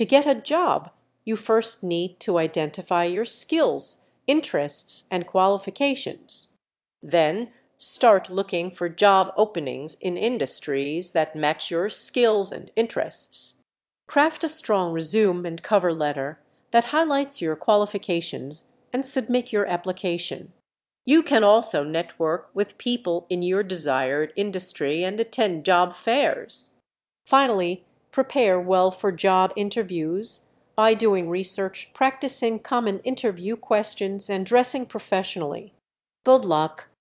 To get a job, you first need to identify your skills, interests, and qualifications. Then start looking for job openings in industries that match your skills and interests. Craft a strong resume and cover letter that highlights your qualifications and submit your application. You can also network with people in your desired industry and attend job fairs. Finally, prepare well for job interviews by doing research, practicing common interview questions, and dressing professionally. Good luck!